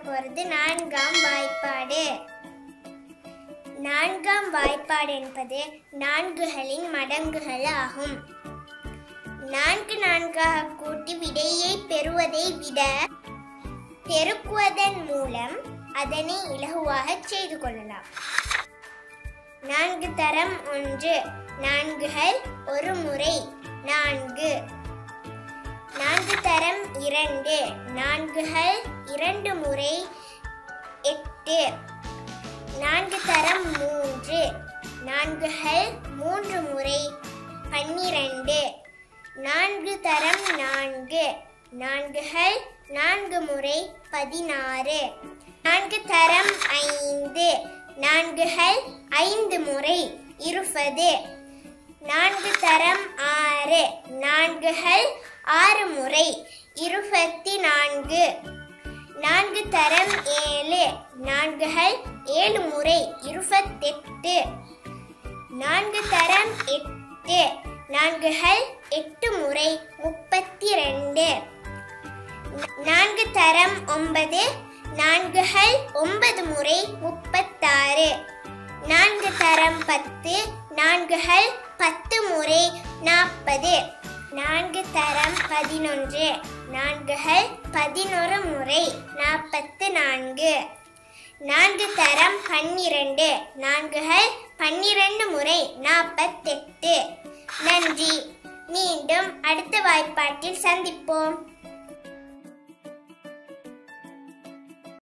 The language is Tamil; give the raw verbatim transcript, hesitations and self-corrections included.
போறது நான்காம் வாய்ப்பாடு. நான்காம் வாய்ப்பாடு என்பது நான்குகளின் மடங்குகள் ஆகும். நான்கு நான்காக கூட்டி விடையை பெறுவதை விட பெருக்குவதன் மூலம் அதனை இலகுவாக செய்து கொள்ளலாம். நான்கு தரம் ஒன்று, நான்குகள் ஒரு முறை நான்கு. நான்கு தரம் இரண்டு, நான்குகள் இரண்டு முறை எட்டு. நான்கு தரம் மூன்று, நான்குகள் மூன்று முறை பன்னிரண்டு. நான்கு தரம் நான்கு, நான்குகள் நான்கு முறை பதினாறு. நான்கு தரம் ஐந்து, நான்குகள் ஐந்து முறை இருபது. நான்கு தரம் ஆறு, நான்குகள் ஆறு முறை இருபத்தி நான்கு. நான்கு தரம் ஏழு, நான்குகள் ஏழு முறை இருபத்தெட்டு. நான்கு தரம் எட்டு, நான்குகள் எட்டு முறை முப்பத்தி ரெண்டு. நான்கு தரம் ஒன்பது, நான்குகள் ஒன்பது முறை முப்பத்தாறு. நான்கு தரம் பத்து, நான்குகள் பத்து முறை நாற்பது. நான்கு தரம் பதினொன்று, நான்குகள் பதினொரு முறை நாற்பத்து நான்கு. நான்கு தரம் பன்னிரண்டு, நான்குகள் பன்னிரண்டு முறை நாற்பத்தெட்டு. நன்றி. மீண்டும் அடுத்த வாய்ப்பாட்டில் சந்திப்போம்.